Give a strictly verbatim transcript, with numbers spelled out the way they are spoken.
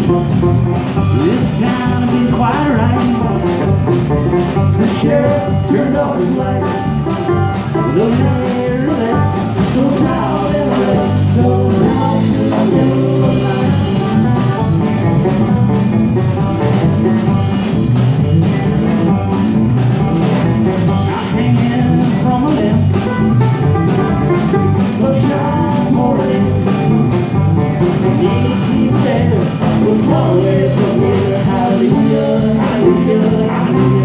This town had been quite right. The sheriff turned off his light. The mayor left, so proud and red, going out in the middle of the night. I'm hanging from a limb, sunshine pouring in. Need keep there, with one way from here. Hallelujah, hallelujah, hallelujah.